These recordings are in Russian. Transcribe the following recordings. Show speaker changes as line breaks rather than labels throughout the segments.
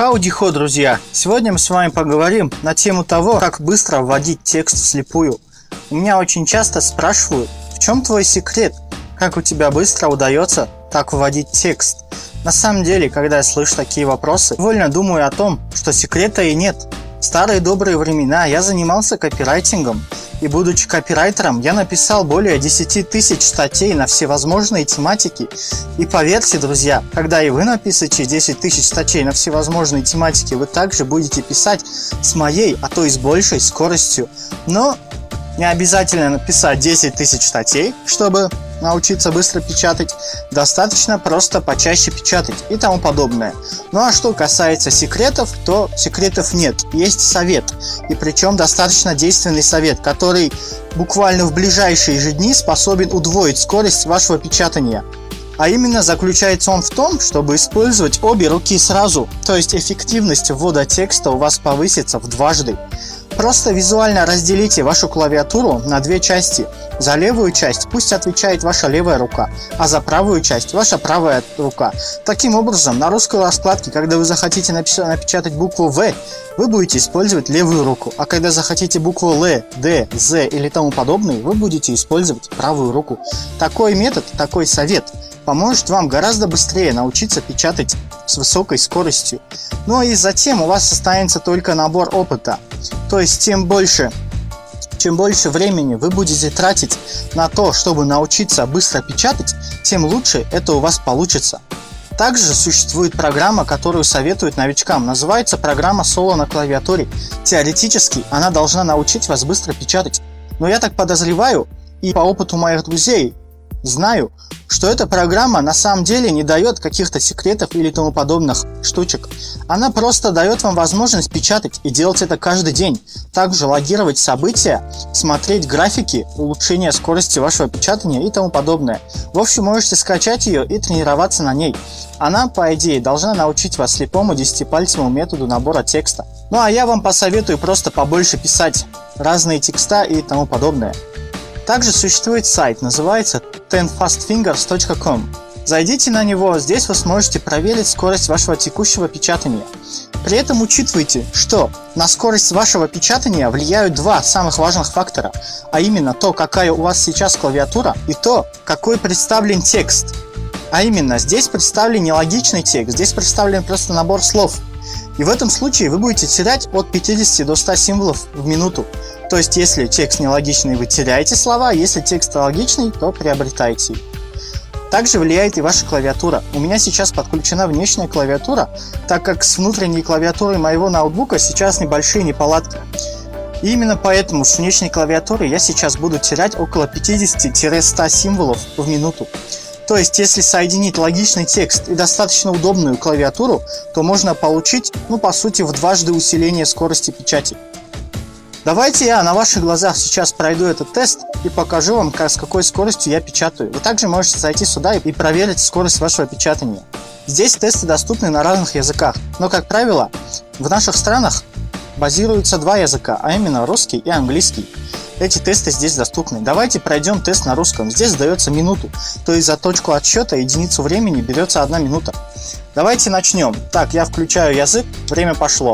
Хауди-хо, друзья! Сегодня мы с вами поговорим на тему того, как быстро вводить текст вслепую. У меня очень часто спрашивают, в чем твой секрет? Как у тебя быстро удается так вводить текст? На самом деле, когда я слышу такие вопросы, невольно думаю о том, что секрета и нет. В старые добрые времена я занимался копирайтингом, и будучи копирайтером, я написал более 10 тысяч статей на всевозможные тематики. И поверьте, друзья, когда и вы напишете 10 тысяч статей на всевозможные тематики, вы также будете писать с моей, а то и с большей скоростью. Но не обязательно написать 10 тысяч статей, чтобы научиться быстро печатать. Достаточно просто почаще печатать и тому подобное. Ну а что касается секретов, то секретов нет. Есть совет. И причем достаточно действенный совет, который буквально в ближайшие же дни способен удвоить скорость вашего печатания. А именно заключается он в том, чтобы использовать обе руки сразу. То есть эффективность ввода текста у вас повысится вдважды. Просто визуально разделите вашу клавиатуру на две части. За левую часть пусть отвечает ваша левая рука, а за правую часть ваша правая рука. Таким образом, на русской раскладке, когда вы захотите напечатать букву В, вы будете использовать левую руку, а когда захотите букву Л, Д, З или тому подобное, вы будете использовать правую руку. Такой метод, такой совет поможет вам гораздо быстрее научиться печатать с высокой скоростью. Ну и затем у вас останется только набор опыта. То есть чем больше времени вы будете тратить на то, чтобы научиться быстро печатать, тем лучше это у вас получится. Также существует программа, которую советуют новичкам. Называется программа Solo на клавиатуре. Теоретически она должна научить вас быстро печатать. Но я так подозреваю, и по опыту моих друзей знаю, что эта программа на самом деле не дает каких-то секретов или тому подобных штучек. Она просто дает вам возможность печатать и делать это каждый день. Также логировать события, смотреть графики, улучшение скорости вашего печатания и тому подобное. В общем, можете скачать ее и тренироваться на ней. Она, по идее, должна научить вас слепому 10-пальцевому методу набора текста. Ну а я вам посоветую просто побольше писать разные текста и тому подобное. Также существует сайт, называется tenfastfingers.com. Зайдите на него, здесь вы сможете проверить скорость вашего текущего печатания. При этом учитывайте, что на скорость вашего печатания влияют два самых важных фактора, а именно то, какая у вас сейчас клавиатура, и то, какой представлен текст. А именно, здесь представлен нелогичный текст, здесь представлен просто набор слов. И в этом случае вы будете терять от 50 до 100 символов в минуту. То есть, если текст нелогичный, вы теряете слова, если текст логичный, то приобретаете. Также влияет и ваша клавиатура. У меня сейчас подключена внешняя клавиатура, так как с внутренней клавиатурой моего ноутбука сейчас небольшие неполадки. И именно поэтому с внешней клавиатуры я сейчас буду терять около 50-100 символов в минуту. То есть, если соединить логичный текст и достаточно удобную клавиатуру, то можно получить, по сути, вдважды усиление скорости печати. Давайте я на ваших глазах сейчас пройду этот тест и покажу вам, с какой скоростью я печатаю. Вы также можете зайти сюда и проверить скорость вашего печатания. Здесь тесты доступны на разных языках, но, как правило, в наших странах базируются два языка, а именно русский и английский. Эти тесты здесь доступны. Давайте пройдем тест на русском. Здесь дается минуту, то есть за точку отсчета единицу времени берется 1 минута. Давайте начнем. Так, я включаю язык, время пошло.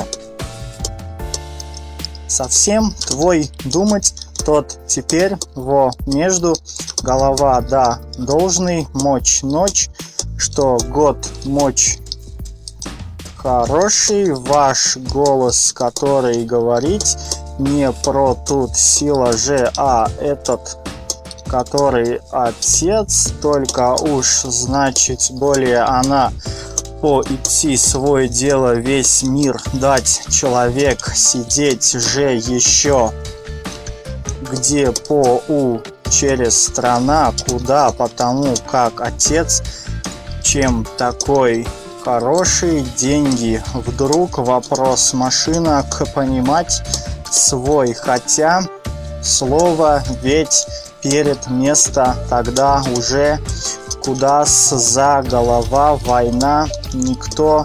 Совсем твой думать тот теперь во между голова да должный мочь ночь, что год мочь хороший ваш голос, который говорить не про тут сила же, а этот, который отец, только уж значит более она идти свое дело весь мир дать человек сидеть же еще где через страна куда потому как отец чем такой хороший деньги вдруг вопрос машина к понимать свой хотя слово ведь перед место тогда уже куда за голова война никто.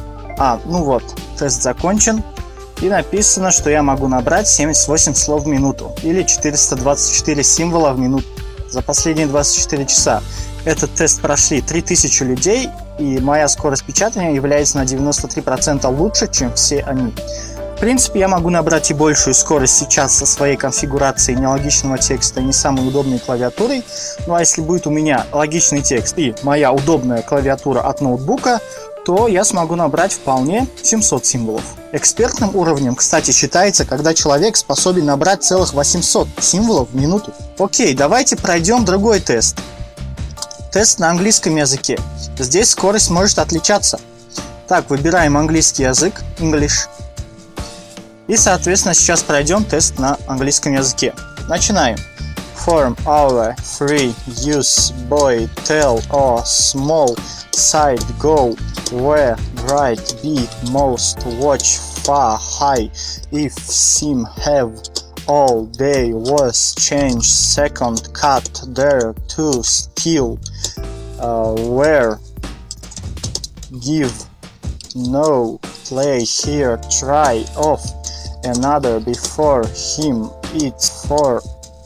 Тест закончен. И написано, что я могу набрать 78 слов в минуту или 424 символа в минуту за последние 24 часа. этот тест прошли 3000 людей, и моя скорость печатания является на 93% лучше, чем все они. В принципе, я могу набрать и большую скорость сейчас со своей конфигурацией нелогичного текста и не самой удобной клавиатурой. Ну а если будет у меня логичный текст и моя удобная клавиатура от ноутбука, то я смогу набрать вполне 700 символов. Экспертным уровнем, кстати, считается, когда человек способен набрать целых 800 символов в минуту. Окей, давайте пройдем другой тест. Тест на английском языке. Здесь скорость может отличаться. Так, выбираем английский язык, English. И, соответственно, сейчас пройдем тест на английском языке. Начинаем. Form, hour, free, use, boy, tell, or, small, side, go, where, right, be, most, watch, far, high, if, seem, have, all, day, was, change, second, cut, there, to, still, where, give, no, play, here, try, off, another, before, him, it's, for,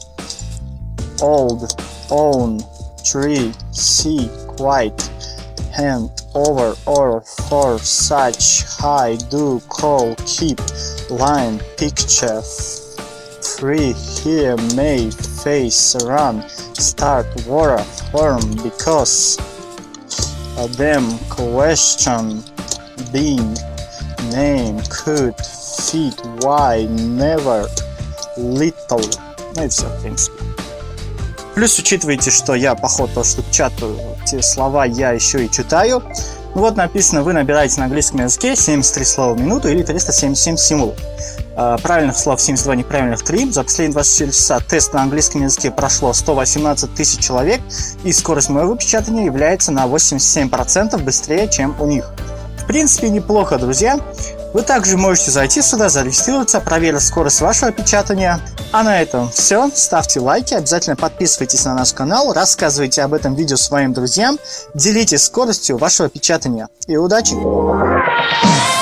old, own, tree, see, quite, hand, over, or, for, such, high, do, call, keep, line, picture, free, here, may, face, run, start, war, form, because, them, question, being, name, could, fit, why, never, little. Ну и все, в принципе. Плюс учитывайте, что я по ходу того, что печатаю те слова, я еще и читаю. Вот написано, вы набираете на английском языке 73 слова в минуту или 377 символов. Правильных слов 72, неправильных 3. За последние 24 часа тест на английском языке прошло 118 тысяч человек, и скорость моего печатания является на 87% быстрее, чем у них. В принципе, неплохо, друзья. Вы также можете зайти сюда, зарегистрироваться, проверить скорость вашего печатания. А на этом все. Ставьте лайки, обязательно подписывайтесь на наш канал, рассказывайте об этом видео своим друзьям, делитесь скоростью вашего печатания. И удачи!